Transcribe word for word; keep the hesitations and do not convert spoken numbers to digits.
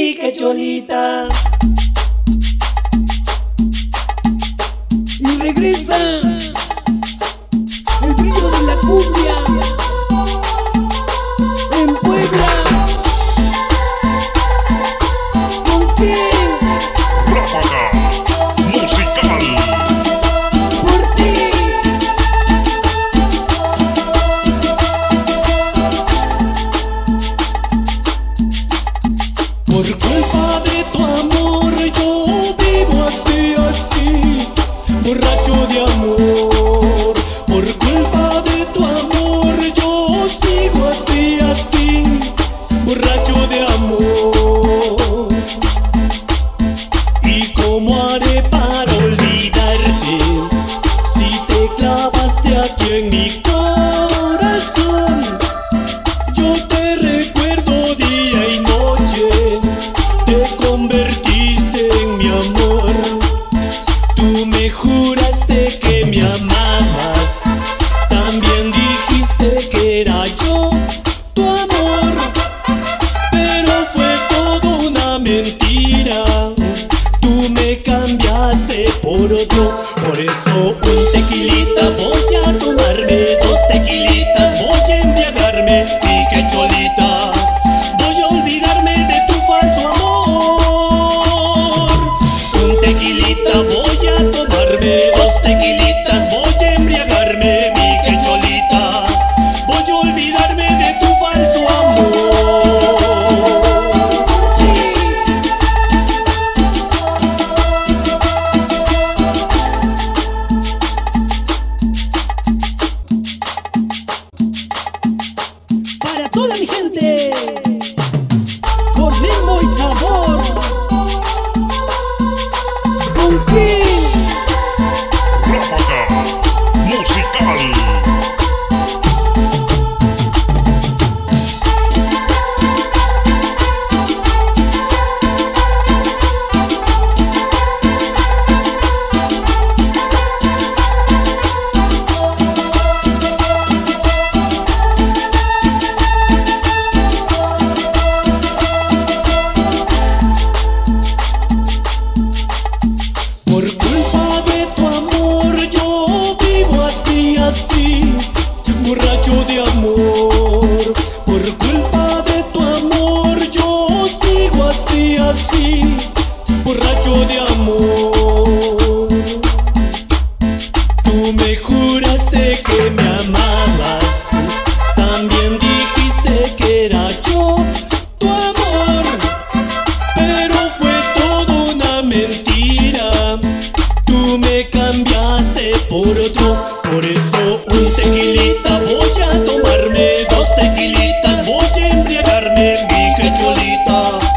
mi quecholita. Y regresa el brillo de la cumbia en Puebla. ¿Con quién? Ráfaga Musical. Por ti. Por culpa de tu amor yo vivo así, así, borracho de amor. Por culpa de tu amor yo sigo así, así, borracho de amor. ¿Y cómo haré para olvidarte si te clavaste aquí en mi corazón? Yo te recuerdo día y noche, te convertiste en mi amor. Tú me juraste que me amabas, también dijiste que era yo tu amor, pero fue todo una mentira. Tú me cambiaste por otro. Por eso un tequilita voy a tomarme, dos tequilitas voy a embriagarme, mi quecholita. Voy a olvidarme de tu falso amor. Un tequilita voy a tomarme, dos tequilitas voy a embriagarme, mi quecholita. Voy a olvidarme de tu falso amor. Para toda mi gente, con ritmo y sabor. ¿Con quién? Ráfaga Musical. Por culpa de tu amor yo vivo así, así, borracho de amor. Por culpa de tu amor yo sigo así, así, borracho de amor. Tú me juraste que me amabas, también dijiste que era yo tu amor, pero fue todo una mentira. Tú me cambiaste por otro. Por eso un tequilita voy a tomarme, dos tequilitas voy a embriagarme, mi quecholita.